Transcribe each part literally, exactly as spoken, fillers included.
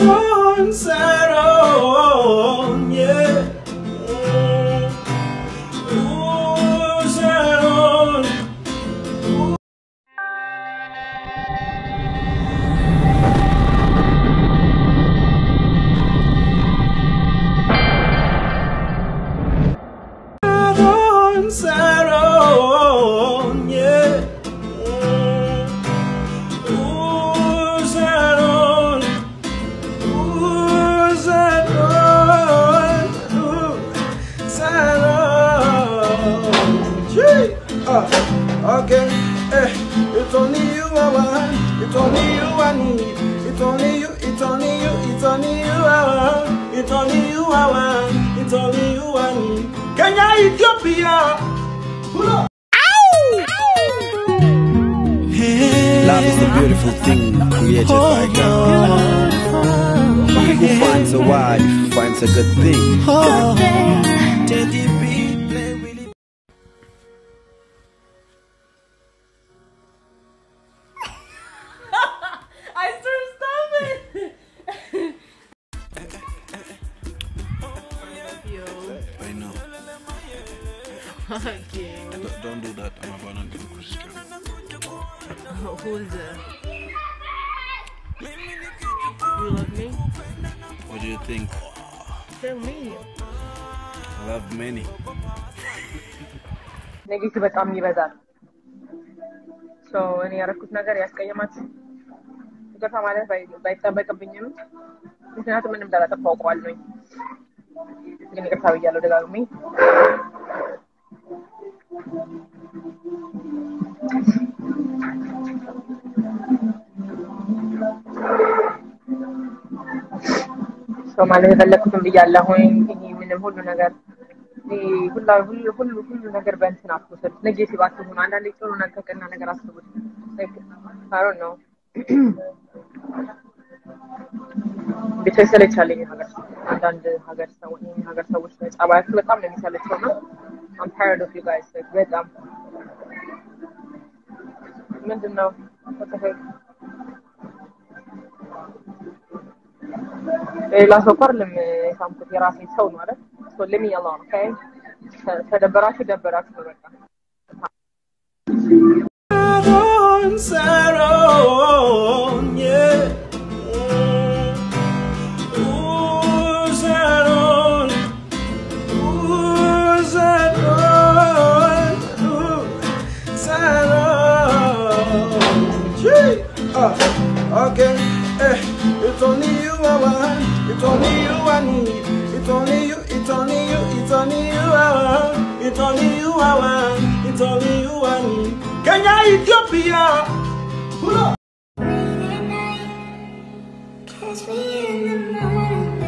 on Saron, yeah. Ooh, Saron. Saron, Saron, yeah. Okay, eh, it's only you I want, it's only you I need, it's only you, it's only you, it's only you I want, it's only you I want, it's only you I need. Kenya, Ethiopia! Love is a beautiful thing created by God. He who finds a wife finds a good thing. I swear, stop it! Yo. I know. Okay. Don't, don't do that. I'm a born again Christian. Oh, who's that? You love me? What do you think? Tell me. I love many. Negative በጣም ይበዛል so እኔ ያረኩት ነገር ያስቀየማችሁ ይቅርታ ማለት ባይጠበቅብኝም ምክንያቱም ምንም እንዳላጠፋው አውቀዋለሁኝ ግን ይቅርታ ብያለሁ ደጋግሜ so ማለት የፈለኩትን ብያለሁኝ ይሄ ምንም ሁሉ ነገር ሁሉ ሁሉ ሁሉ ሁሉ ነገር በእንትን አትወሰድ ኔጌቲቭ አትሆኑ አንዳንዴ ጥሩ ነገር ከቀና ነገር አስቡት like I don't know በተሰለ ቻሌንጅ ሀገር አንዳንድ ሀገር ሰዎች ሀገር ሰዎች ጸባያችሁ በጣም ነው የሚሰለቸው ነው I'm tired of you guys like በጣም ምንድነው ተከታይ ሌላ ሰው ፓርለም ሳምኩት የራሴ ሰው ነው አይደል so let me alone okay ተደበራችሁ ደበራችሁ በቃ Saron, yeah. Ooh, Saron. Ooh, Saron. Ooh, Saron. Gee. Uh, okay, eh, it's only you I want, it's only you I need, it's only you, it's only you, it's only you I want, it's only you I want, it's only you I need. Kenya, Ethiopia! Pull up! Catch me in the morning.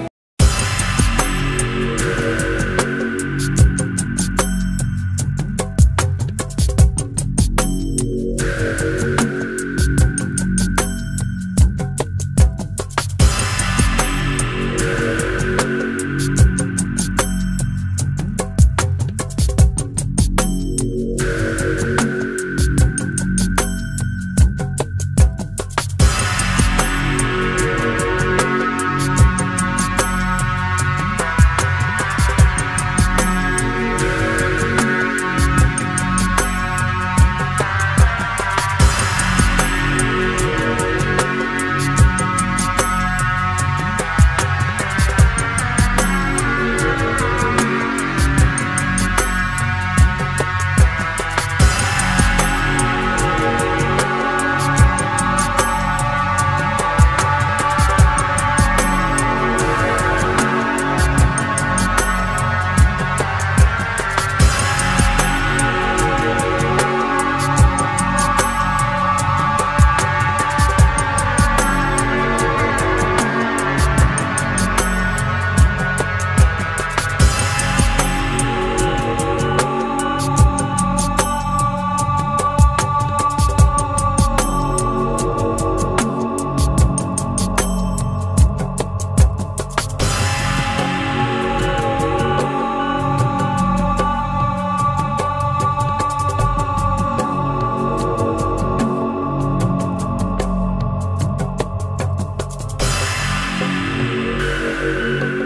Thank